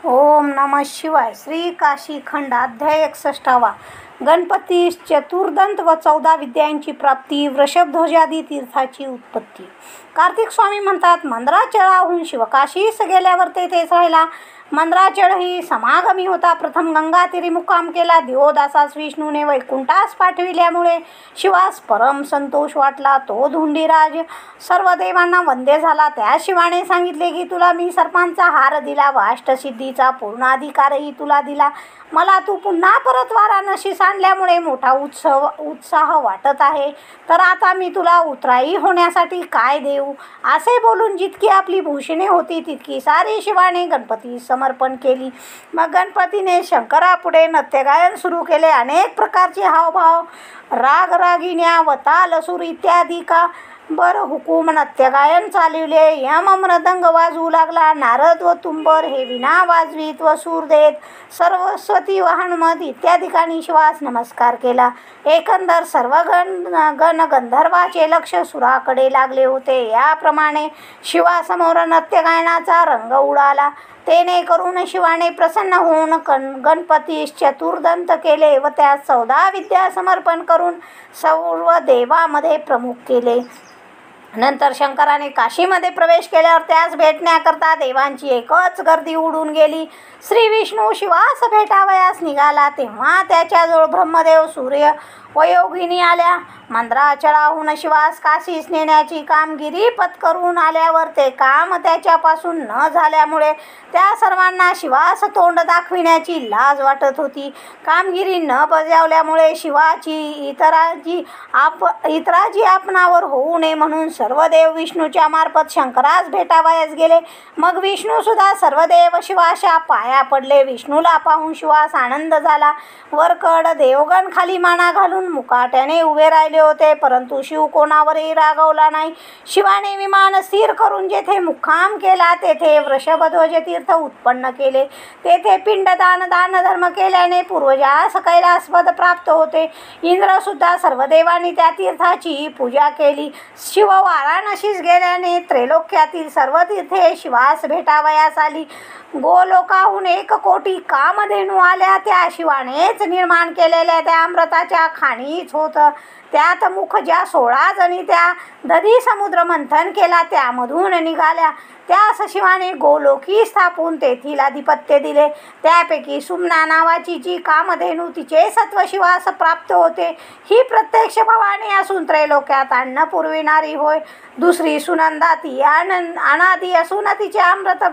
ओम नमः शिवाय. श्री काशी खंड अध्याय 61. गणपती चतुर्दंत व 14 विद्यांची प्राप्ती. वृषभध्वजादी तीर्थाची उत्पत्ती. कार्तिक स्वामी म्हणतात, मंदराचळाहून शिवकाशीस गेल्यावर तेथेच राहिला. मंदराचळ ही समागमी होता. प्रथम गंगातीरी मुक्काम केला. दिवोदासास विष्णूने वैकुंठास पाठविल्यामुळे शिवास परम संतोष वाटला. तो धुंडीराज सर्व देवांना वंद्य झाला. त्या शिवाने सांगितले की तुला मी सर्पांचा हार दिला व अष्टसिद्धीचा पूर्णाधिकारही तुला दिला. मला तू पुन्हा परत वाराणसीस आणल्यामुळे मोठा उत्साह वाटत आहे. तर आता मी तुला उत्तराई होण्यासाठी काय देऊ? असे बोलून जितकी आपली भूषणे होती तितकी सारी शिवाने गणपती समर्पण केली. मग गणपतीने शंकरापुढे नृत्यगायन सुरू केले. अनेक प्रकारचे हावभाव, रागरागिण्या व तालसूर इत्यादी का हुकूम नृत्यगायन चालविले. यम मृदंग वाजवू लागला. नारद व तुंबर हे विना वाजवीत व सूर देत. सरस्वती व हनुमत इत्यादिकांनी शिवास नमस्कार केला. एकंदर सर्व गण गंधर्वाचे लक्ष सुराकडे लागले होते. याप्रमाणे शिवासमोर नृत्यगायनाचा रंग उडाला. तेने करून शिवाने प्रसन्न होऊन गणपतीस चतुर्दंत केले व त्यास 14 विद्या समर्पण करून सर्व देवामध्ये प्रमुख केले. नंतर शंकराने काशीमध्ये प्रवेश केल्यावर त्यास भेटण्याकरता देवांची एकच गर्दी उडून गेली. श्री विष्णू शिवास भेटावयास निघाला तेव्हा त्याच्याजवळ ब्रह्मदेव, सूर्य व योगिनी आल्या. मंदराचळाहून शिवास काशीस नेण्याची कामगिरी पत्करून आल्यावर ते काम त्याच्यापासून न झाल्यामुळे त्या सर्वांना शिवास तोंड दाखविण्याची लाज वाटत होती. कामगिरी न बजावल्यामुळे शिवाची इतराजी आपणावर होऊ नये म्हणून सर्व देव विष्णूच्या मार्फत शंकरास भेटावयास गेले. मग विष्णू सुद्धा सर्व देव शिवाच्या पाया पडले. विष्णूला पाहून शिवास आनंद झाला. वरकड देवगण खाली माना घालून मुकाट्याने उभे राहिले होते, परंतु शिव कोणावरही रागवला नाही. शिवाने विमान स्थिर करून जेथे मुक्काम केला तेथे वृषभध्वज तीर्थ उत्पन्न केले. तेथे पिंडदान दानधर्म केल्याने पूर्वजास कैलासपद प्राप्त होते. इंद्र सुद्धा सर्व देवांनी त्या तीर्थाची पूजा केली. शिव वाराणसीस गेल्याने त्रैलोक्यातील सर्व तीर्थे शिवास भेटावयास आली. गोलोकाहून 1 कोटी कामधेनू आल्या. त्या शिवानेच निर्माण केलेल्या त्या अमृताच्या खाणीच होत. त्यात मुख ज्या 16 जणी त्या दधी समुद्र मंथन केला त्यामधून निघाल्या. त्यास शिवाने गोलोकी स्थापून तेथील अधिपत्य दिले. त्यापैकी सुमना नावाची जी कामधेनू तिचे सत्व शिवास प्राप्त होते, ही प्रत्यक्ष भवानी असून त्रैलोक्यात अन्न पुरविणारी होय. दुसरी सुनंदा ती अनादी असून तिचे अमृत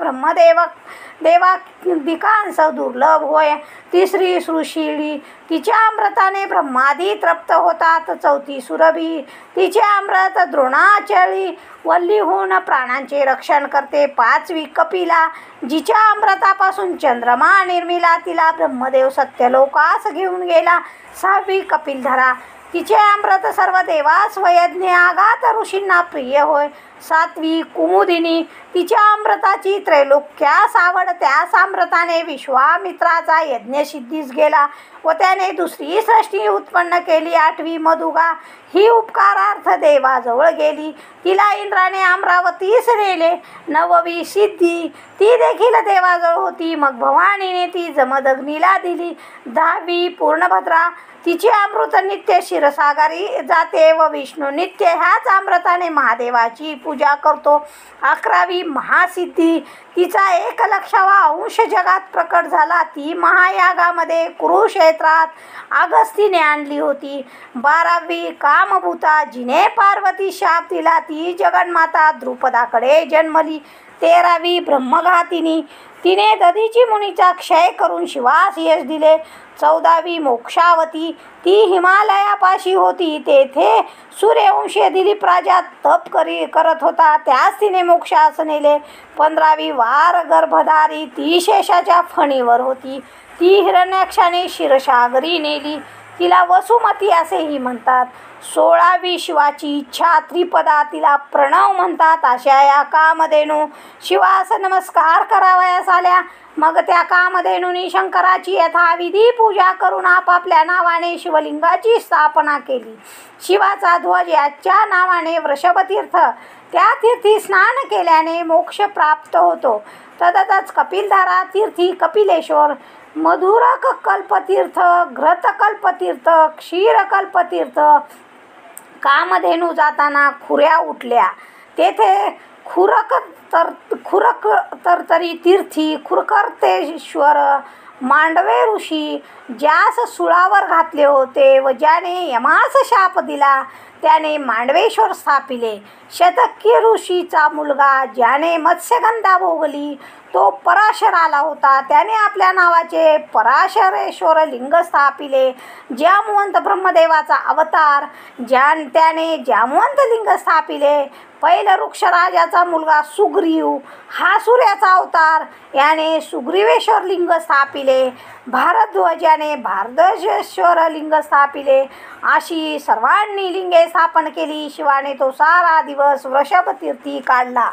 देवादिकांस दुर्लभ होय. तिसरी सुशीली, तिच्या अमृताने ब्रह्मादी तृप्त होतात. चौथी सुरभी, तिचे अमृत द्रोणाचळी वल्ली होऊन प्राणांचे रक्षण करते. 5वी कपिला, जिच्या अमृतापासून चंद्रमा निर्मिला, तिला ब्रह्मदेव सत्यलोकास घेऊन गेला. 6वी कपिलधरा, तिचे अमृत सर्व देवास व यज्ञ आगात ऋषींना प्रिय होय. 7वी कुमुदिनी, तिच्या अमृताची त्रैलोक्यास आवड. त्यास अमृताने विश्वामित्राचा यज्ञ सिद्धीस गेला व त्याने दुसरी सृष्टी उत्पन्न केली. 8वी मधुगा, ही उपकारार्थ देवाजवळ गेली. तिला इंद्राने अमरावतीस नेले. 9वी सिद्धी, ती देखील देवाजवळ होती. मग भवानीने ती जमदग्नीला दिली. 10वी पूर्णभद्रा, तिचे अमृत नित्य क्षीरसागरी जाते व विष्णू नित्य ह्याच अमृताने महादेवाची पूजा करतो. 11वी महासिद्धी, तिचा 1,00,000वा अंश जगात प्रकट झाला. ती महायागामध्ये कुरुक्षेत्रात अगस्तीने आणली होती. 12वी कामभूता, जिने पार्वती शाप दिला, ती जगन्माता द्रुपदाकडे जन्मली. 13वी ब्रह्मघातिनी, तिने दधीची मुनीचा क्षय करून शिवास यश दिले. 14वी मोक्षावती, ती हिमालयापाशी होती. तेथे सूर्यवंशीय दिलीप राजा तप करत होता, त्यास तिने मोक्षास नेले. 15वी वार गर्भधारी, ती शेषाच्या फणीवर होती. ती हिरण्याक्षाने क्षीरसागरी नेली. तिला वसुमती असेही म्हणतात. 16वी शिवाची इच्छा त्रिपदा, तिला प्रणव म्हणतात. अशा या कामधेनू शिवास नमस्कार करावयास आल्या. मग त्या कामधेनूंनी शंकराची यथाविधी पूजा करून आपापल्या नावाने शिवलिंगाची स्थापना केली. शिवाचा ध्वज याच्या नावाने वृषभतीर्थ, त्या तीर्थी स्नान केल्याने मोक्ष प्राप्त होतो. तदतच कपिलधारा तीर्थी कपिलेश्वर, मधुरक कल्पतीर्थ, घृतकल्पतीर्थ, क्षीरकल्पतीर्थ. कामधेनू जाताना खुऱ्या उठल्या, तेथे खुरक तरतरी तीर्थी, खुरकर्तेश्वर, मांडवे ऋषी, ज्यास सुळावर घातले होते व ज्याने यमास शाप दिला त्याने मांडवेश्वर स्थापिले. शतकी ऋषीचा मुलगा ज्याने मत्स्यगंधा भोगली तो पराशर आला होता, त्याने आपल्या नावाचे पराशरेश्वर लिंग स्थापिले. जामवंत ब्रह्मदेवाचा अवतार त्याने जामवंत लिंग स्थापिले. वृक्षराजाचा मुलगा सुग्रीव हा सूर्याचा अवतार, याने सुग्रीवेश्वर लिंग स्थापिले. भारद्वाज याने भारद्वाजेश्वर लिंग स्थापिले. अशी सर्वांनी लिंगे स्थापन केली. शिवाने तो सारा दिवस वृषभतीर्थी काढला.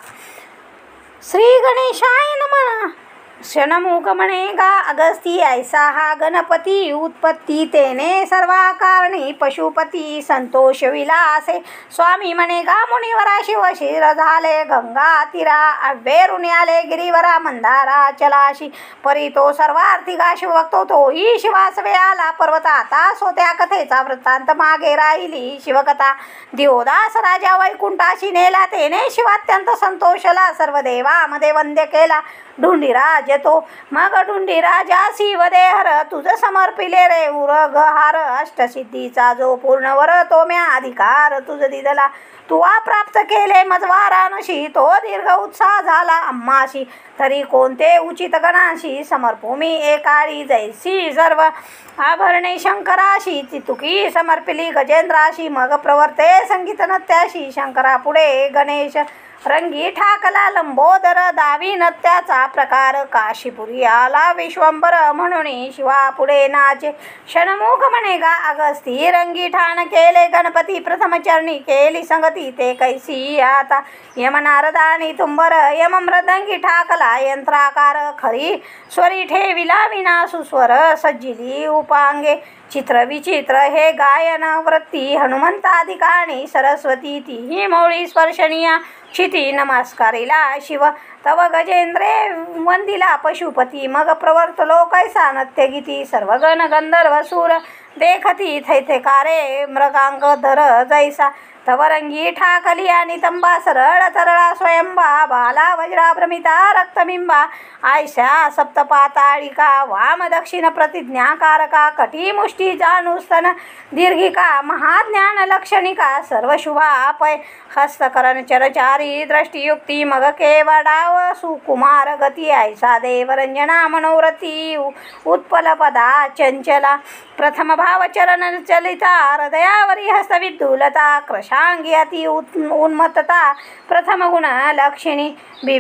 श्री गणेशाय नमः. क्षणमुख म्हणे गा अगस्ती, ऐसा हा गणपती उत्पत्ती, तेने सर्वा कारणी पशुपती, संतोष विलासे. स्वामी म्हणे गा मुनिवरा, शिव शिर झाले गंगा तीरा, अव्येरून आले गिरीवरा मंदारा चलाशी, परी तो सर्वार्थी गा शिवभक्तो, तोही शिवासवे आला पर्वता. आता सोत्या कथेचा वृत्तांत मागे राहिली शिवकथा. दिवोदास राजा वैकुंठाशी नेला, तेने शिवात्यंत संतोषला, सर्व देवामध्ये वंद्य केला. ढुंढीराज तो मग ढुंढीराजासी वदेहर, तुझ समर्पिले रे उरगहार, अष्टसिद्धीचा जो पूर्ण वर तो म्या अधिकार तुझ दिदला. तू प्राप्त केले मजवारानशी, तो दीर्घ उत्साह झाला अम्माशी. तरी कोणते उचित गणाशी, समर्पूमी एकाळी जैसी सर्व आभरणे शंकराशी. चितुकी समर्पिली गजेंद्राशी, मग प्रवर्ते संगीत नत्याशी. शंकरा पुढे गणेश रंगी ठाकला लंबोदर, दावी नत्याचा प्रकार काशीपुरी आला विश्वंबर, म्हणून शिवा पुढे नाचे. षण्मुख म्हणे गा अगस्ती, रंगी ठाण केले गणपती, प्रथम चरणी केली संगती, ते कैसी आता. यमनारदानी तुंबर यम मृदंगी ठाकला, यंत्राकार खरी स्वरी ठेविला विना सुस्वर, सज्जिली उपांगे चित्र विचित्र हे गायन वृत्ती. हनुमंताधिकाणी सरस्वती, तीही मौळी स्पर्शनीया क्षिती, नमस्कारिला शिव तव गजेंद्रे वंदिला पशुपती. मग प्रवर्तलो कैसा नत्यगीती, सर्वगण गंधर्व सूर देखती, थैथेकारे मृगांक धर जैसा. तव रंगी ठाकली आणि तंबा, सरळ तरळा स्वयंबा, बाला वज्रा भ्रमिता रक्तबिंबा, आयशा सप्तपाताळिका, वाम दक्षिण प्रतिज्ञाकारका, कटी मुष्टी जानुस्तन दीर्घिका, महाज्ञान लक्षणिका, सर्व शुभापय हस्तकरण चरचारी दृष्टियुक्ती. मग केवडाव सुकुमार गती, ऐसा देवरंजना मनोरथी, उत्पल पदा चंचला, प्रथम भाव चरण चलिता, हृदयावरी हस्तविद्युलता, कृशांगी अति उन्मत्तता, प्रथम गुण लक्षिणी,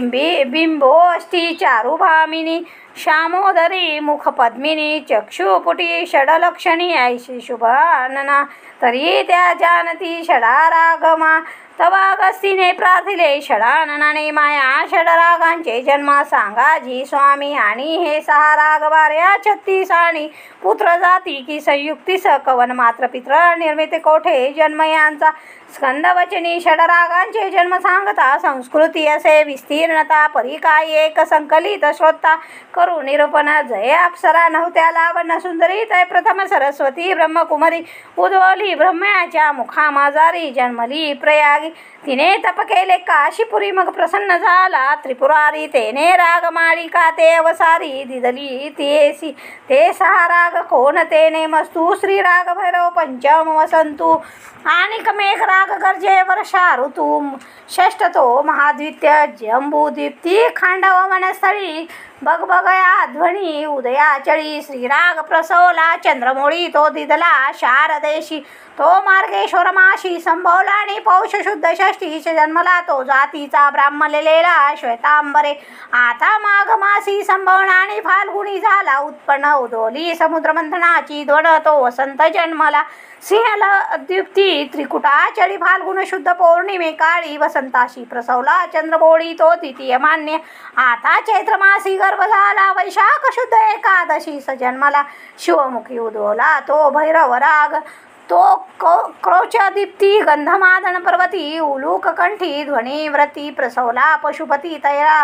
बिंबोष्टी चारुभामिनी, श्यामोदरी मुखपद्मिनी, चक्षुपुटी षडलक्षणी, ऐशी शुभानना, तरी त्या जानती षडारागमा. तवा अगस्तीने प्रार्थिले षडाननाने माया, षडरागांचे जन्म सांगा जी स्वामी, आणि हे 6 राग वाऱ्या 36 आणि पुत्र जाती की संयुक्ती सकवन मात्र पित्र निर्मित कोठे जन्म यांचा. स्कंदवचनी षडरागांचे जन्म सांगता, संस्कृती असे विस्तीर्णता, परी काय एक संकलित श्रोता करू निरूपण. जय अप्सरा नव्हत्या लावण्य सुंदरी, तय प्रथम सरस्वती ब्रह्मकुमारी, उद्वली ब्रह्म्याच्या मुखामाजारी, जन्मली प्रयागी. तिने तप केले काशीपुरी, मग प्रसन्न झाला त्रिपुरारी, तेने राग माळिका ते अवसारी, दिदली तेसी ते 6 राग कोण तेने मस्तू. श्री राग भैरव पंचम वसंतू, आणि मेघ राग गर्जे वर्षा ऋतू. षष्ठ तो महाद्वित्य जंबूदीप्ती, खांडव वनस्थळी बगबगया ध्वनी उदयाचळी. श्रीराग प्रसवला चंद्रमोळी, तो दिदला शारदेशी, तो मार्गेश्वर माशी संभवला, आणि पौष शुद्ध षष्टीश जन्मला, तो जातीचा ब्राह्मलेला श्वेतांबरे. आता माघ मासी संभवना, आणि फाल्गुनी झाला उत्पन्न, उदोली समुद्र मंथनाची ध्वन, तो वसंत जन्मला. सिंहल द्युप्ती त्रिकुटाचळी, फाल्गुन शुद्ध पौर्णिमे काळी, वसंताशी प्रसवला चंद्रमोळी, तो द्वितीय मान्य. आता चैत्र मासी गर्भ झाला, वैशाख शुद्ध एकादशी जन्मला, शिवमुखी उद्भवला तो भैरव राग, तो क्रोचदीप्ती गंधमादन पर्वती, उलूक कंठी ध्वनी व्रती, प्रसवला पशुपती तैरा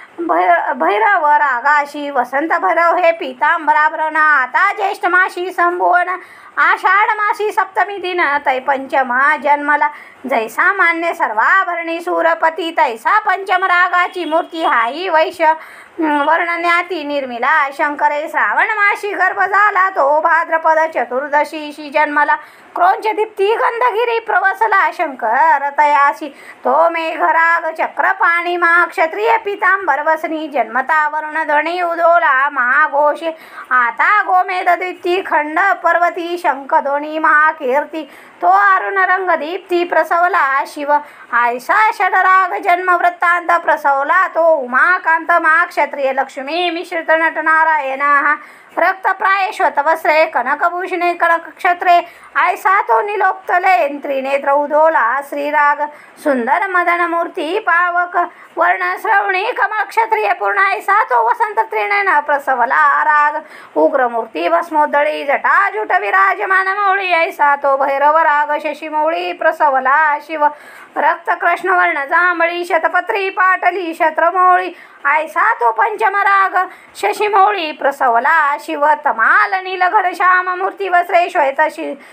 भैरव रागाशी वसंत भैरव हे पीतांबराभरण आता ज्येष्ठ मासी संभोवन आषाढ मासी सप्तमी दिन तै पंचम जन्मला जैसा मान्य सर्वाभरणी सूरपती तैसा पंचम रागाची मूर्ती हाही वैश्य वर्णन्याती निर्मिला शंकरे श्रावण माशी गर्भ झाला तो भाद्रपद चतुर्दशीशी जन्मला क्रौंच दीप्ती गंधगिरी प्रवसला शंकर तयासी तो मेघराग चक्रपाणी महाक्षत्रिय पितांबर वसनी जन्मता वरुण ध्वनी उदोला महाघोषे आता गोमेद द्विती खंड पर्वती शंखध्वनी महाकीर्ती तो अरुण रंग दीप्ती प्रसवला शिव आयसा षडराग जन्म वृत्तांत प्रसवला तो उमाकांत महाक्षत्रिय लक्ष्मी मिश्रित नटनारायण रक्तप्राय श्वेतवस्त्रे कनकभूषणे कनकक्षत्रे आयसा तो निलोप्तले त्रिनेत्र उदोला श्रीराग सुंदर मदन मूर्ती पावक वर्ण श्रवणी कमल क्षत्रिय पूर्ण आयसा तो वसंत त्रिनयन प्रसवला राग उग्रमूर्ती भस्मोदळी जटाजूट विराजमान मौळी आयसा तो भैरव राग शशिमौळी प्रसवला शिव रक्त कृष्णवर्ण जांभळी शतपत्री पाटली शत्रमौळी आयसा तो पंचम राग शशिमौळी प्रसवला शिव तमाल नील घनश्याम मूर्ती वस्त्रे श्वेत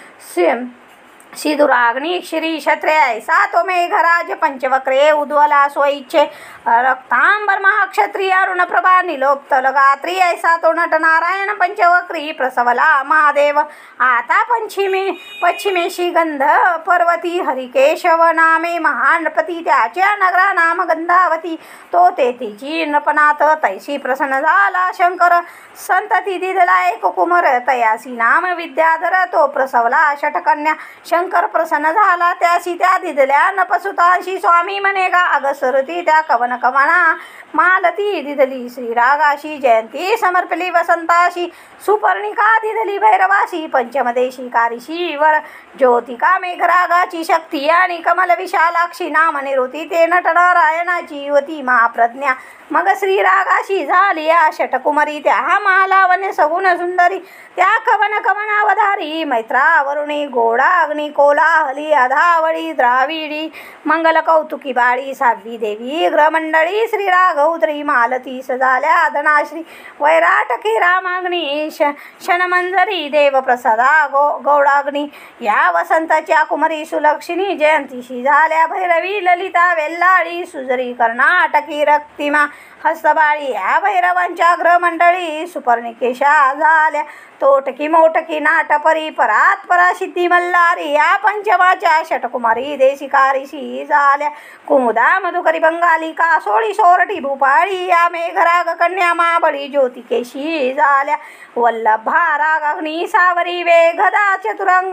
सिधुराग्नि श्री क्षत्रे ऐसा तो मेघराज पंचवक्रे उद्वला स्वइच्छे रक्तांबर महाक्षत्रिय अरुण प्रभा निलोप्त लगात्री ऐसा तो नटनारायण पंचवक्री प्रसवला महादेव आता पश्चिमेशी गंध पर्वती हरिकेशव नामे महानपती त्याच्या नगरा नाम गंधावती तो तेथीची नृपनाथ तैसी प्रसन्न झाला शंकर संतती दिदला एक कुमार तयासी नाम विद्याधर तो प्रसवला षटकन्या शंकर प्रसन्न झाला त्यासी त्या दिदल्या नपसुतांशी स्वामी म्हणे गा अगसरती त्या कवन कवना मालती दिदली श्रीरागाशी जयंती समर्पली वसंताशी सुपर्णिका दिदली भैरवाशी पंचमदेशी कारिशी वर ज्योतिका मेघरागाची शक्ती आणि कमल विशालाक्षी नाम निरुती ते नटनारायणाची युवती महाप्रज्ञा मग श्रीरागाशी झाली या षटकुमारी त्या महालावन्य सगुण सुंदरी त्या कवन कवनावधारी मैत्रावरुणी गोडा अग्नि कोलाहली अधावळी द्राविडी मंगल कौतुकी बाळी साध्वी देवी ग्रहमंडळी श्रीराग उद्री मालती सजाल्या धनाश्री वैराटकी रामाग्नी शनमंजरी देवप्रसादा गौडाग्नी या वसंताच्या कुमारी सुलक्षिणी जयंतीशी झाल्या भैरवी ललिता वेल्लाळी सुजरी कर्नाटकी रक्तिमा हस्तबाळी या भैरवांच्या ग्रहमंडळी सुपर्णिकेशा झाल्या तोटकी मोटकी नाटपरी परात परासिद्धी मल्हारी या पंचमाच्या षटकुमारी देशिकारीशी झाल्या कुमुदा मधुकरी बंगाली कासोळी सोरठी भूपाळी या मेघराग कन्या माबळी ज्योतिकेशी झाल्या वल्लभा रागाग्नी सावरी वेघदा चतुरंग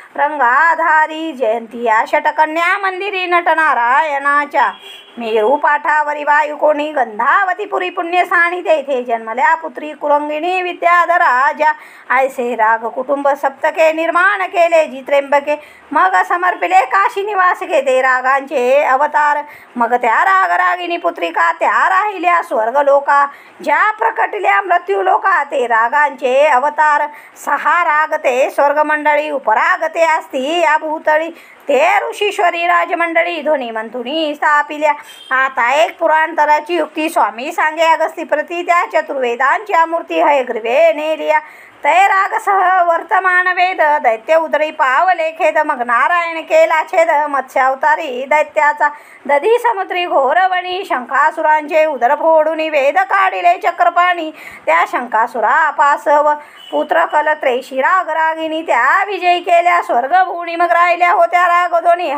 रंगाधारी जयंती या षटकन्या मंदिरी नटनारायणाच्या मेरू पाठावरी वायुकोणी गंधावती पुरी पुण्यसाणी तेथे जन्मल्या पुत्री कुरंगिणी विद्याधराजा ऐसे राग कुटुंब सप्तके निर्माण केले जी त्र्यंबके मग समर्पिले काशी निवास घेते रागांचे अवतार मग त्या रागरागिनी पुत्रिका त्या राहिल्या स्वर्गलोका ज्या प्रकटल्या मृत्यूलोका ते रागांचे अवतार सहा राग ते स्वर्गमंडळी उपरागते असती या भूतळी ते ऋषीश्वरी राजमंडळी ध्वनी मंथुनी स्थापिल्या आता एक पुराणतराची युक्ती स्वामी सांगे अगस्ती प्रती त्या चतुर्वेदांच्या मूर्ती हयग्रीवे नेलिया तै रागसह वर्तमान वेद दैत्य उदरी पावले खेद मग नारायण केला छेद मत्स्यावतारी दैत्याचा दधी समुद्री घोरवणी शंकासुरांचे उदर फोडून वेद काढिले चक्रपाणी त्या शंकासुरा पासव पुत्र कलत्रेशी रागरागिनी त्या विजयी केल्या स्वर्गभूणी मग राहिल्या होत्या रागधोनी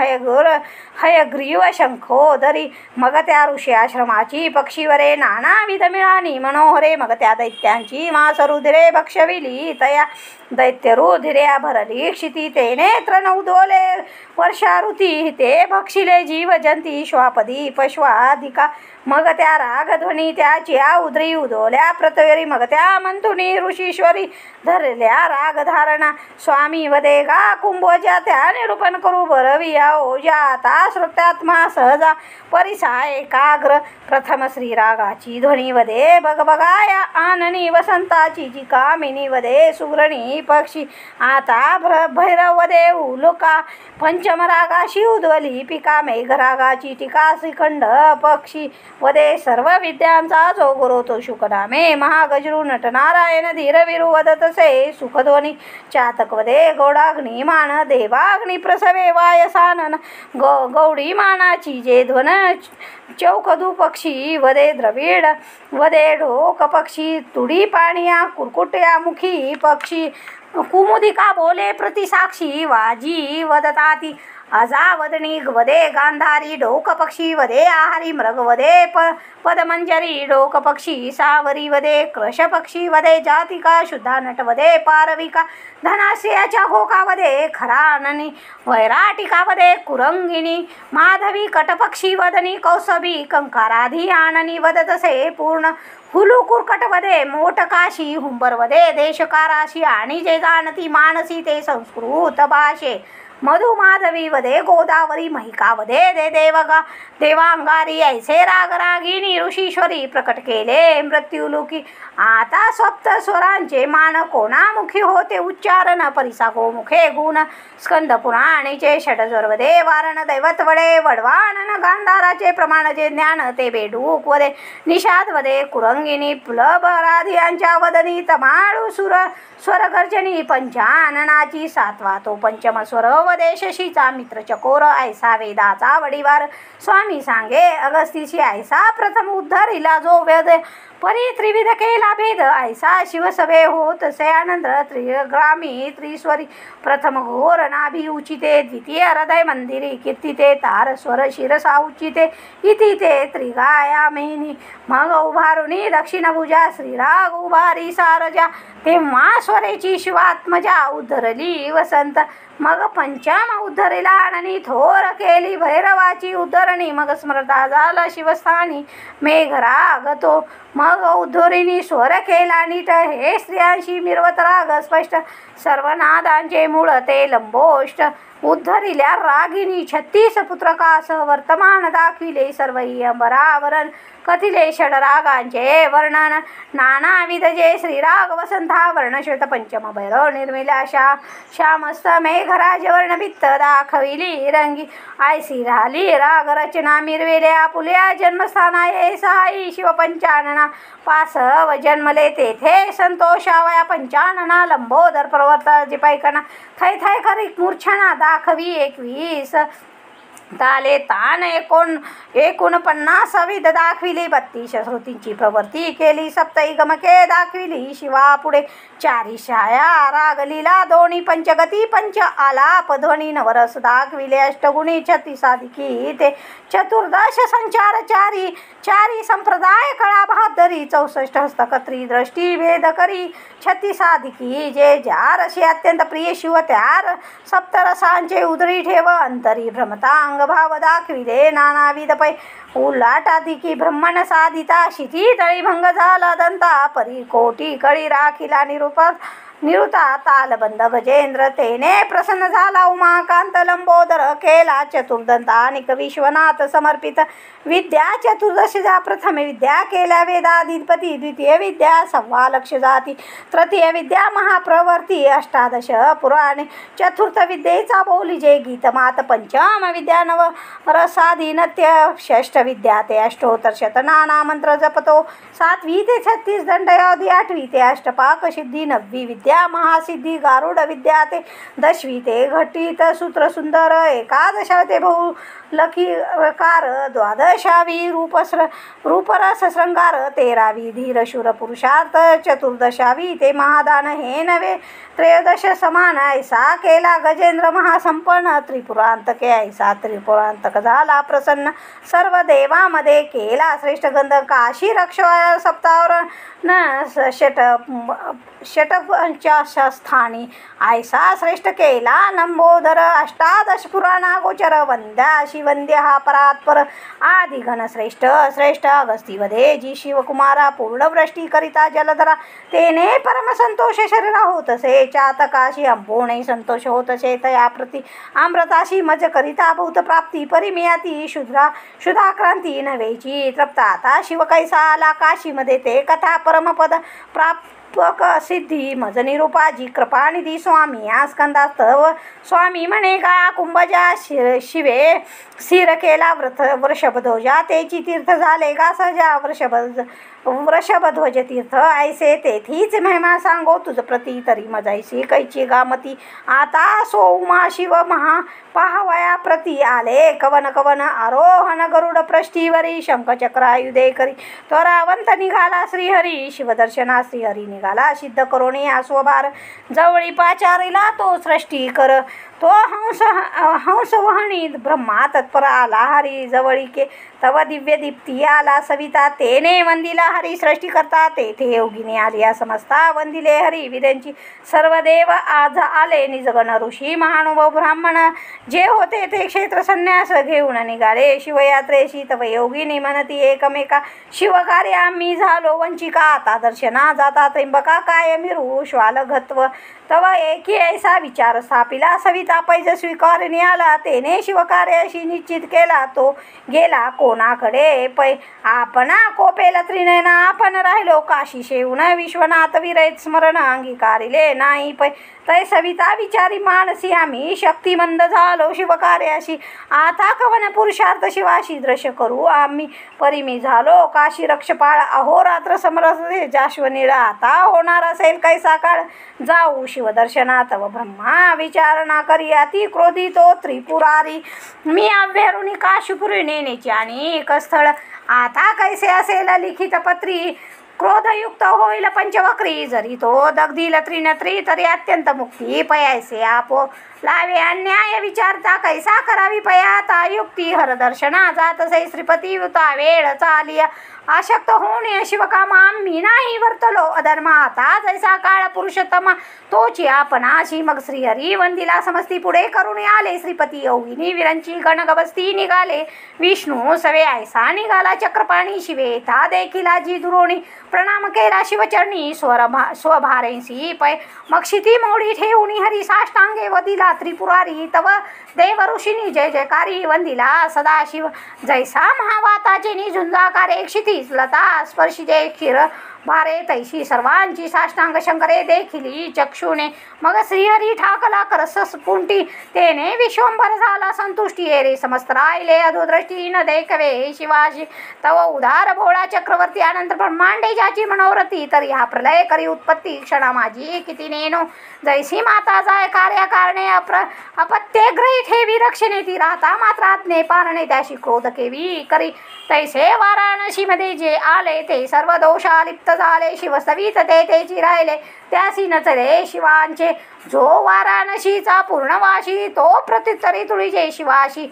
हयग्रीव शंखोदरी मग त्या ऋषी आश्रमाची पक्षीवरे नानाविध मिळाली मनोहरे मग त्या दैत्यांची मासरुधिरे भक्षविली तया दैत्यरुधिर्या भरली क्षिती ते नेत्र नवदोले वर्षाऋती ते भक्षिले जीवजंती श्वापदी पश्वाधिका मग त्या रागध्वनी त्याच्या उदरी उदोल्या प्रतवेरी मग त्या मंथुनी ऋषीश्वरी धरल्या रागधारणा स्वामी वदे गा कुंभोजा त्या निरूपण करू बरविया ओजा आता श्रुत्यात्मा सहजा परिसा एकाग्र प्रथम श्रीरागाची ध्वनी वदे बघ बघाया आननी वसंताची जी कामिनी वदे सुग्रणी पक्षी आता भैरव वदे उलोका पंचम रागाशी उद्वली पिका मेघरागाची टीका श्रीखंड पक्षी वदे सर्व विद्यांचा जो गुरु तो शुकनामे महागजरू नटनारायण धीरवीरू वदतसे सुखध्वनी चातक वदे गौडाग्नी मान देवाग्नी प्रसवे वायसानन गौडी मानाची जे ध्वन चौकदू पक्षी वदे द्रविड वदे ढोक पक्षी तुडी पाणिया कुरकुट्या मुखी पक्षी कुमुदिका बोले प्रतिसाक्षी वाजी वदताती अजावदनी वदे गांधारी डोक पक्षी वदे आहारी मृग वदे पदमंजरी डोक पक्षी सावरी वदे कृश पक्षी वदे जातिका शुद्धा नट वदे पारविका धनाश्रयाच्या घोका वदे खराननी वैराटिका वदे कुरंगिनी माधवी कटपक्षी वदनी कौसबी कंकाराधी आणनी वदतसे पूर्ण हुलू कुरकट वदे मोटकाशी हुंबर वदे देशकाराशी आणि जे जाणती मानसी ते संस्कृत भाषे मधु माधवी वदे गोदावरी महिका वदे दे देवगा देवांगारी ऐसे रागरागिनी ऋषीश्वरी प्रकट केले मृत्युलोकी आता सप्त स्वरांचे मान कोणामुखी होते उच्चारण परिसा गोमुखे गुण स्कंद पुराणीचे षडजोर वदे वारण दैवत वडे वडवाणन गांधाराचे प्रमाण जे ज्ञान ते बेडूक वदे निषाद वदे कुरंगिनी प्लबराधी यांच्या वदनी तमाळू सुर स्वरगर्जनी पंचाननाची सातवा तो पंचम स्वर वदे शशीचा मित्र चकोर ऐसा वेदाचा वडीवार स्वामी सांगे अगस्तीची ऐसा प्रथम उद्धरिला जो वेद परी त्रिविध केला भेद ऐसा शिवसभे होत से आनंद त्रिग्रामी त्रिस्वरी प्रथम घोर नाभी उचिते द्वितीय हृदय मंदिरी कीर्तिते तार स्वर शिरसा उचिते इति ते त्रिगायामिनी मग उभारुनी दक्षिण भुजा श्रीराग उभारी सारजा तेव्हा स्वरेची शिवात्मजा उद्धरली वसंत मग पंचम उद्धरिला आणि थोर केली भैरवाची उद्धरणी मग स्मरता झाला शिवस्थानी मेघरागतो मग उद्धरिणी स्वर केला नीट हे स्त्रियांशी मिरवत राग स्पष्ट सर्वनादांचे मूळ ते लंबोष्ट उद्धरिल्या रागिनी 36 पुत्रकासह वर्तमान दाखविले सर्व अंबरावरण कथिले षडरागांचे वर्णन नानाविध जे श्रीराग वसंता वर्णश्वेत पंचम भैरव निर्मिला श्यामस्त मेघराज वर्णभित्त दाखविली रंगी आयसी राहिली राग रचना मिरविल्या पुल्या जन्मस्थाना ये सहायी शिवपंचानना पासव जन्मले तेथे संतोषावया पंचानना लंबोदर प्रवर्ता जिपायकना थै थै खरी मूर्छना दाखवी 21 ताले तान 49 विध दाखविली 32 श्रुतींची प्रवृत्ती केली सप्तई गमके दाखविली शिवा पुढे 4 छाया रागलीला दोन्ही पंचगती पंच आलाप ध्वनी नवरस दाखविले अष्टगुणी 36 अधिकी ते चतुर्दश संचार चारी संप्रदाय कळा बहादरी 64 हस्तकत्री दृष्टी भेद करी 36 अधिकी जे ज्या रसी अत्यंत प्रिय शिव त्यार सप्तरसांचे उदरी ठेव अंतरी भ्रमतांग भाव दाखविले नानाविध पै उलाटाधिकी ब्रह्मण साधिता शिती तळी भंग झाला दंता परी कोटी कळी राखिला निरुता तालबंद गजेंद्र तेने प्रसन्न झाला उमाकांत लंबोदर केला चतुर्दंता आणि विश्वनाथ समर्पित विद्या चतुर्दशजा प्रथम विद्या केल्या वेदाधिपती द्वितीय विद्या 1.25 लक्ष जाती तृतीय विद्या महाप्रवर्ती 18 पुराणे चतुर्थ विद्येचा बोली जे गीतमात पंचम विद्या नव रसादी नत्य षष्ठ विद्या ते अष्टोत्तर शतनाना मंत्र जपतो 7वी ते 36 दंडयादी 8वी ते अष्टपाक सिद्धी 9वी विद्या महासिद्धी गारुड विद्या ते 10वी ते घटित सूत्र सुंदर 11 ते बहु लकीकार 12वी रूपरस श्रृंगार 13वी धीरशूर पुरुषार्थ 14वी ते महादान हे नवे 13 समान ऐसा केला गजेंद्र महासंपन्न त्रिपुरांतके ऐसा त्रिपुरांतक झाला प्रसन्न सर्व देवामध्ये केला श्रेष्ठ गंध काशी रक्षवा सप्तावर षटपंचाशस्थानी ऐसा श्रेष्ठ केला लंबोदर 18 पुराणा गोचर वंद्या वंद्य हा परात्पर आदि घन श्रेष्ठ श्रेष्ठ अगस्तीवधे जी शिवकुमारा पूर्णवृष्टी करिता जलधरा तेने परम संतोष शरीरा होतसे चातकाशी अंबोणे संतोष होतसे तया प्रति अमृताशी मज करिता भूत प्राप्ती परिमियाती शुद्धाक्रांती नव्हेची तृप्ताता शिव कैसा आला काशीमध्ये ते कथा परमपद प्राप्त सिद्धी मज निरूपाजी कृपानिधी स्वामी या स्कंदास्तव स्वामी म्हणे गा कुंभजा शिवे स्थिर केला वृषभध्वजा तेची तीर्थ झाले गा सजा वृषभध्वज तीर्थ ऐसे तेथीच महिमा सांगो तुझ प्रती तरी मजायसी कैची गामती आता सो उमा शिव महा पाहवया प्रती आले कवन कवन आरोहण गरुड पृष्ठीवरी शंखचक्रायुधे करी त्वरावंत निघाला श्रीहरी शिवदर्शना श्रीहरी निघाला सिद्ध करोणी स्वभार जवळी पाचारीला तो सृष्टी कर तो हंस वहणी ब्रह्मा तत्पर आला हरी जवळीके तव दिव्य दीप्ती आला सविता तेने वंदिला हरी सृष्टी करता तेथे योगिनी आलिया समजता वंदिले हरी विद्यांची सर्व देव आज आले निजगण ऋषी महानुभाव ब्राह्मण जे होते ते क्षेत्र संन्यास घेऊन निघाले शिवयात्रेशी तव योगिनी म्हणती एकमेका शिवकार्य आम्ही झालो वंचिका आता दर्शना जाता त्र्यंबका काय मिरू श्वालघत्व तव एकी ऐसा विचार स्थापिला सविता पैज स्वीकारणी आला तेने शिवकार्याशी निश्चित केला तो गेला कोणाकडे पै आपणा कोपेला त्रिनयना आपण राहिलो काशी शेवून विश्वनाथ विरहित स्मरण अंगीकारिले नाही पै तै सविता विचारी मानसी आम्ही शक्तिमंद झालो शिवकार्याशी आता कवन पुरुषार्थ शिवाशी दृश्य करू आम्ही परिमी झालो काशी रक्षपाळ अहोरात्र समरसे जाश्वनीळ आता होणार असेल कैसा काळ जाऊ शिवदर्शनात व ब्रह्मा विचारणा करी अति क्रोधितो त्रिपुरारी मी अभ्यारुणी काशीपुरी नेण्याची आणि एक स्थळ आता कैसे असेल लिखित पत्री क्रोधयुक्त होईल पंचवक्री जरी तो दगधील त्रिनत्री तरी अत्यंत मुक्ती पयायसे आपो लावे अन्याय विचारता कैसा करावी पयाता युक्ती हरदर्शना जातसे श्रीपती युता वेळ चालिया आशक्त होणे शिवकामा आम्ही नाही वर्तलो अधर्म आता जैसा काळ पुरुषोत्तम तोची आपणाशी मग श्रीहरी वंदिला समस्ती पुढे करून आले श्रीपती योगिनी विरांची गणगबस्ती निघाले विष्णू सवे ऐसा निघाला चक्रपाणी शिवे था देखिला जी दुरोणी प्रणाम केला शिवचरणी स्वभारेंसी पै मग क्षिती मोडी ठेवून हरी साष्टांगे वदिला त्रिपुरारी तव देव ऋषीनी जय जयकारी वंदिला सदाशिव जैसा महावाताचे निझुंजाकारे क्षितीस लता स्पर्शी जय क्षीर भारे तैशी सर्वांची साष्टांग शंकरे देखिली चक्षुने मग श्रीहरी ठाकला करस पुंटी तेने विश्वंभर झाला संतुष्टी रे समस्त राहिले अधोदृष्टी न देखवे शिवाशी तव उदार भोळा चक्रवर्ती अनंत ब्रह्मांडे ज्याची मनोरथी तरी हा प्रलय करी उत्पत्ती क्षणा माझी किती नेनो जैसी माता जाय कार्याकारणे अपत्ये ग्रही ठेवी रक्षणे ती राहता मात्र आज्ञे पारणे त्याशी क्रोध केवी करी तैसे वाराणसी मध्ये जे आले ते सर्व दोषालिप्त झाले शिवसवीत तेची राहिले त्यासी नचले शिवांचे जो वाराणसीचा पूर्णवाशी तो प्रत्युत्तरी तुळीचे शिवाशी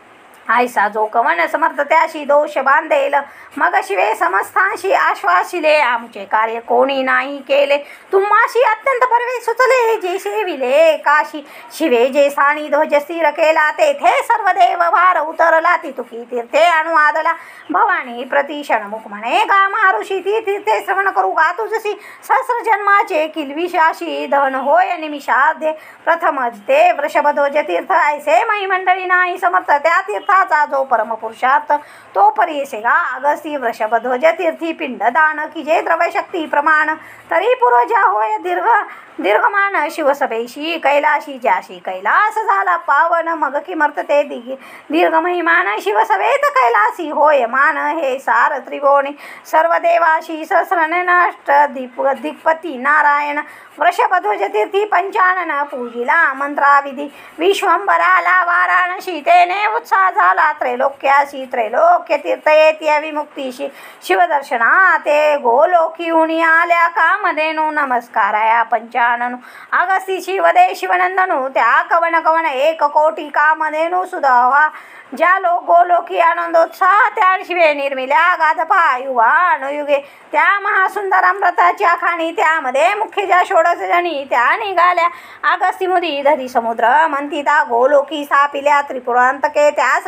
ऐसा जो कवन समर्थ त्याशी दोष बांधेल मग शिवे समस्थांशी आश्वासिले आमचे कार्य कोणी नाही केले तुम्हाशी अत्यंत परवे सुचले जे सेविले काशी शिवे जे साणी ध्वज स्थिर केला तेथे सर्व देव भार उतरला तितुकी तीर्थे अनुवादला भवानी प्रतिषण मुख म्हणे गा मारुषी ती तीर्थे श्रवण करू गा तुझसी सहस्र जन्माचे किलविशाशी धन होय निमिषार्धे प्रथमच ते वृषभध्वज तीर्थ ऐसे महिमंडळी नाही समर्थ त्या तीर्थाचा जो परमपुरुषार्थ तो परियसे गा अगस्ती वृषभध्वज तीर्थी पिंडदान की जे द्रव्यशक्ती प्रमाण तरी पूर्वजा होय दीर्घमान शिवसभेशी कैलाशी ज्याशी कैलास झाला पावन मग किमर्थ ते दीर्घमहिमान शिवसभेत कैलासी होय मान हे सार त्रिभुवनी सर्व देवाशी सहस्रनष्ट दिक्पती नारायण वृषभध्वज तीर्थी पंचानन पूजिला मंत्राविधी विश्वंभराला वाराणसी तेने उत्साह झाला त्रैलोक्याशी त्रैलोक्य तीर्थ येत्या विमुक्तीशी शिवदर्शना ते गोलोकीहुनी आल्या कामधेनु नमस्काराया पंचाननु अगस्तीशी वदे शिवनंदनु त्या कवन कवन 1 कोटी कामधेनु सुधावा ज्या गोलोकी आनंदोत्साह त्या शिवे निर्मिल्या गाधपा युगानुयुगे त्या महासुंदर अमृताच्या खाणी त्यामध्ये मुख्य ज्या 16 जणी त्या निघाल्या अगस्ती मुदी दधी समुद्र मंथिता गोलोकी सापिल्या त्रिपुरांतके त्या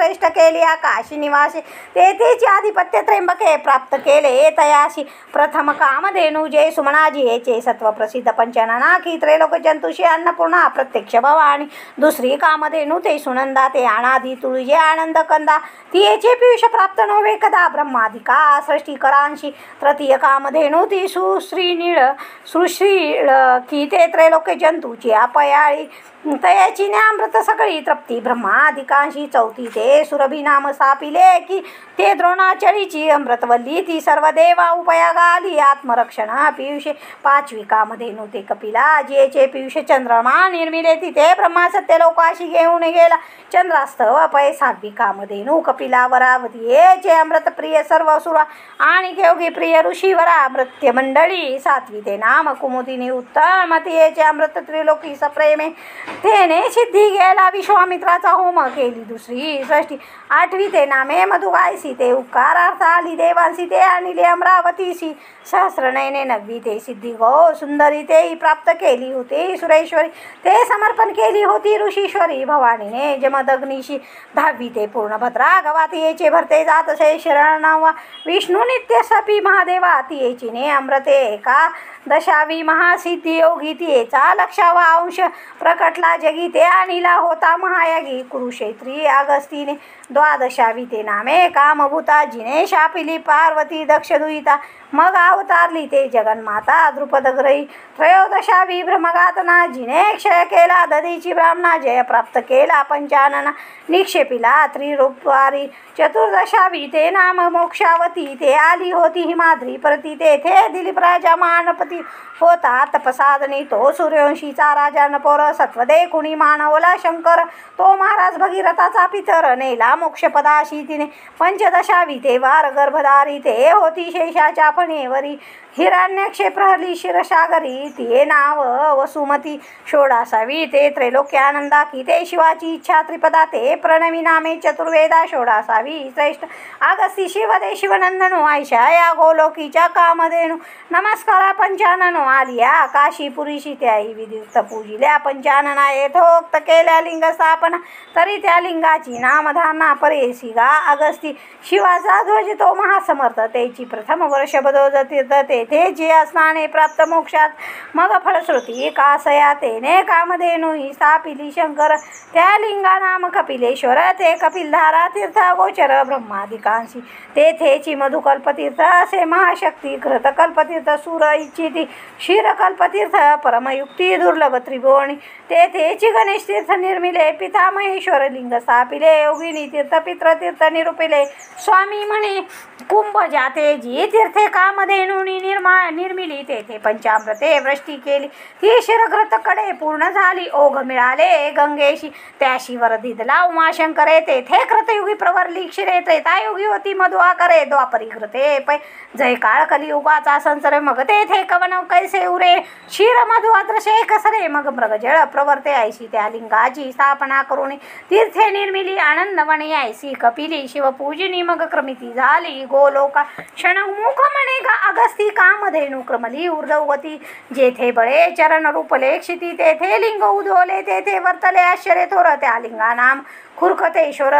श्रेष्ठ केली आकाशी निवासी, तेथेची आधिपत्य त्र्यंबके प्राप्त केले तयाशी. प्रथम कामधेनू जे सुमनाजी याचे सत्व प्रसिद्ध पंचनानाखी, त्रैलोक जंतुषी अन्नपूर्णा प्रत्यक्ष भवानी. दुसरी कामधेनू ते सुनंदा, ते अनादी तुळजे आनंद कंदा, तियेचे पियुष प्राप्त नव्हे कदा ब्रह्मादिका सृष्टी करांशी. तृतीय कामधेनू ती सुश्रीनीळ सुश्रीळ की, ते त्रैलोक्य जंतूची अपयाळी, तयाची अमृत सगळी तृप्ती ब्रह्मादिकांशी. चौथी ते सुरभी नाम सापिले की, ते द्रोणाचळीची अमृतवल्ली, ती सर्व देवा उपयागा आली आत्मरक्षण पियुषे. पाचवी कामधेनू ते कपिला, जेचे पियुष चंद्रमा निर्मिले, तिथे ब्रह्मा सत्यलोकाशी घेऊन गेला चंद्रास्तव पै. सहावी कामधेनू कपिला वरावती, येचे अमृत प्रिय सर्व सुरा आणि घेऊगी प्रिय ऋषीवरा मृत्य मंडळी. सातवी ते नाम कुमुदिनी उत्तम, तियेचे अमृत त्रिलोकी सप्रेमे, तेने सिद्धी गेला विश्वामित्राचा होम केली दुसरी षष्टी. आठवी ते नामे मधुगायसी, ते उपकारार्थ आली देवांसी, ते आणिले अमरावतीसी सहस्रनयने. नववी ते सिद्धी गो सुंदरी, तेही प्राप्त केली होती सुरेश्वरी, ते समर्पण केली होती ऋषीश्वरी भवानीने जमदग्नीशी. दहावी ते पूर्णभद्रा गवा, तियेचे भरते जातसे शरणवा विष्णू नित्य सपी महादेवा, तियेची ने अमृते एका दशावी महासिद्धी योगी, तियेचा लक्षावा अंश प्रकटला जगी, ते आणिला होता महायागी कुरुक्षेत्री अगस्तीने. द्वादशावी ते नामे कामभूता, जिने शापिली पार्वती दक्षदुहिता, मग अवतारली ते जगन्माता द्रुपदग्रही. त्रयोदशावी ब्रह्मघातना, जिने क्षय केला दधीची ब्राह्मणा, जय प्राप्त केला पंचानना निक्षेपिला त्रिरूपवारी. चतुर्दशावी ते नाम मोक्षावती, ते आली होती हिमाद्री प्रती, तेथे दिलीप राजा मानपती होता तपसाधनी, तो सूर्यवंशीचा राजा नपोर. सत्वदे कुणी मानवला शंकर, तो महाराज भगीरथाचा पितर, नेला मोक्षपदाशी तिने. पंचदशावी ते वार गर्भधारी, ते होती शेषाच्या फणेवरी, हिरण्यक्षे प्रहरली शिरसागरी, तिये नाव वसुमती. षोडासावी ते त्रैलोक्यानंदा की, ते शिवाची इच्छा त्रिपदा, ते प्रणवी नामे चतुर्वेदा. षोडासावी श्रेष्ठ अगस्ती शिवदे शिवनंदनो, आयशा या गोलोकीच्या कामधेनू. नमस्कारा पंचाननो आलिया काशीपुरीशी, त्याही विधियुक्त पूजिल्या पंचानना, यथोक्त केल्या लिंग स्थापना, तरी त्या लिंगाची नामधारणा परेसी गा अगस्ती. शिवाचा ध्वज तो महासमर्थ, तेची प्रथम वर्ष बदोज तीर्थ, तेथे जे स्नाने प्राप्त मोक्षात मग फलश्रुती कासया, तेने कामधेनू ही स्थापिली शंकर, त्या लिंगा नाम कपिलेश्वर, ते कपिलधारा तीर्थ गोचर ब्रह्मादिकांशी. तेथेची मधुकल्पतीर्थ असे महाशक्ती, घृतकल्पतीर्थ सूर इच्छिती, क्षीरकल्पतीर्थ परमयुक्ती दुर्लभ त्रिभुवनी. तेथेची गणेश तीर्थ निर्मिले, पिता महेश्वर लिंग स्थापिले, योगिनी तीर्थ पितृतीर्थ निरूपिले. स्वामी म्हणे कुंभ जाते जी तीर्थे कामधेनूनी निर्मिली, तेथे पंचामृते वृष्टी केली, ती शिरघृतकडे पूर्ण झाली. ओघ मिळाले गंगेशी, त्याशी वरदिदला उमाशंकरे, तेथे कृतयुगी प्रवरली क्षीरे, त्रेतायुगी होती मधु आकरे, द्वापरी घृते पै. जय काळ कलियुगाचा संसरे, मग तेथे कवन कैसे उरे, क्षीर मधु अदृशे कसरे, मग मृगजळ प्रवर्ते ऐशी, त्या लिंगाची स्थापना करून तीर्थे निर्मिली आनंदवणी ऐसी कपिली शिवपूजिनी. मग क्रमिती झाली गोलोका, क्षणमुख म्हणे अगस्ती कामधेनू क्रमली ऊर्ध्वगती, जेथे बळे चरण रूपले क्षिती, तेथे लिंग उद्भवले, तेथे वर्तले आश्चर्य थोर, त्या लिंगा नाम खुरखतेश्वर.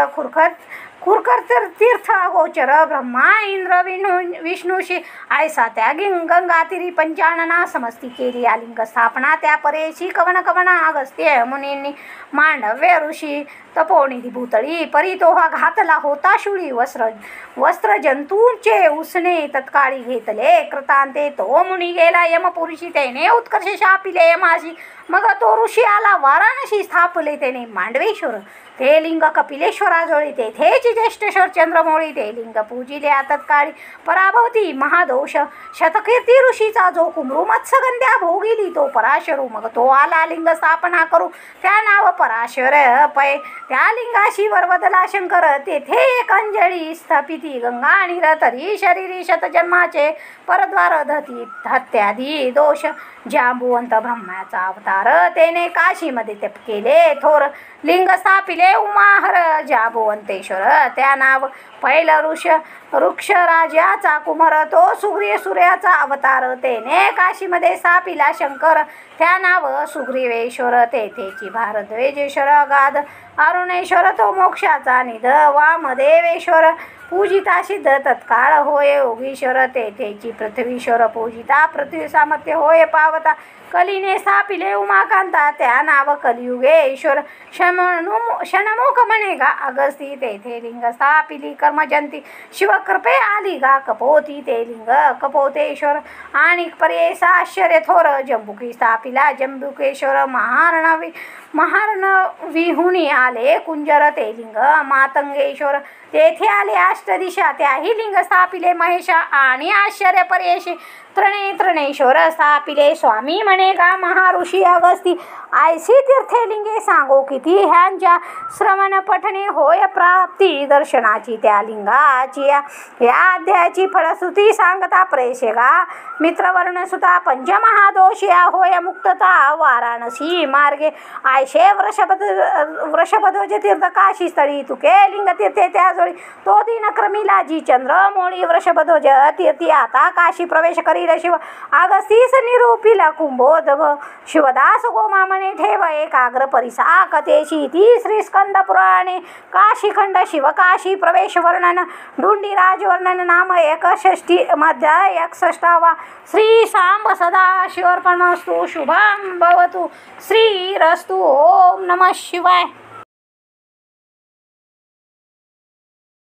खुरकर तीर्थ गोचर ब्रह्मा इंद्र विष्णूशी, ऐसा त्या गंगातिरी पंचानना समस्ती केली या लिंग स्थापना, त्या परेशी कवन कवना अगस्त्य मुनींनी. मांडव्य ऋषी तपोनिधी भूतळी, परी तोहा घातला होता शुळी, वस्त्र जंतूंचे उसने तत्काळी घेतले कृतांते, तो मुनी गेला यमपुरीशी, त्याने उत्कर्ष शापिले यमाशी. मग तो ऋषी आला वाराणसी, स्थापले त्याने मांडवेश्वर, ते लिंग कपिलेश्वराजवळी, तेथेची ज्येष्ठेश्वर चंद्रमौळी, ते लिंग पूजिले तत्काळी. पराभवती महादोष शतकीर्ती ऋषीचा, जो कुमरू मत्स्यगंध्या भोगिली, तो पराशरू. मग तो आला लिंग स्थापना करू, त्या नाव पराशर पै. त्या लिंगाशी वरवदला शंकर, तेथे एक अंजळी स्थापिती गंगा आणि तरी शरीरी शतजन्माचे परद्वार धती हत्यादी दोष. जांबुवंत ब्रह्माचा अवतार, तेने काशीमध्ये तप केले थोर, लिंग स्थापिले उमाहर जांबुवंतेश्वर, त्या नाव पहिलं वृक्षराजाचा कुमार तो सुग्रीव सूर्याचा अवतार तेने काशीमध्ये सापिला शंकर त्या नाव सुग्रीवेश्वर तेथेची भारद्वेजेश्वर अगाध अरुणेश्वर तो मोक्षाचा निध वामदेवेश्वर पूजिता सिद्ध तत्काळ होय योगीश्वर तेथेची पृथ्वीश्वर पूजिता पृथ्वी सामर्थ्य होय पावता कलीने स्थापिले उमाकांता त्या नाव कलियुगेश्वर शनमुख म्हणे गा अगस्ती तेथे लिंग स्थापिली कर्मजंती शिवकृपे आली गा कपोती ते लिंग कपोतेश्वर आणि पर्येसा आश्चर्य थोर जंबुकी स्थापिला जंबुकेश्वर महारणविहुनी आले कुंजर ते लिंग मातंगेश्वर तेथे आले अष्टदिशा त्याही लिंग स्थापिले महेशा आणि आश्चर्य पर्येशी त्रणेश्वर स्थापिले स्वामी म्हणे गा महाऋषी अगस्ती आयसी तीर्थे लिंगे सांगो किती ह्यांच्या श्रवण पठणे होय प्राप्ती दर्शनाची त्या लिंगाची या अध्यायाची फलश्रुती सांगता प्रेषेगा मित्रवर्णसुता पंचमहादोष या होय मुक्तता वाराणसी मार्गे आयशे वृषभध्वज तीर्थ काशी स्थळी तुके लिंग तीर्थे त्या जोडी तो दिन क्रमिला जी चंद्र मोळी वृषभध्वज तीर्थी आता काशी प्रवेश करील शिव अगस्तीस निरूपिला कुंभोधव शिवदास गोमा म्हणे ठेव एकाग्र परिसा कथेशी ती श्री स्कंद पुराणे काशीखंड शिवकाशी प्रवेश वर्णन ढुंडीराज वर्णन नाम 61 मध्ये 61वा श्री सांब सदा शिवर्पणमस्तु शुभम भवतु श्रीरस्तु ओम नमः शिवाय।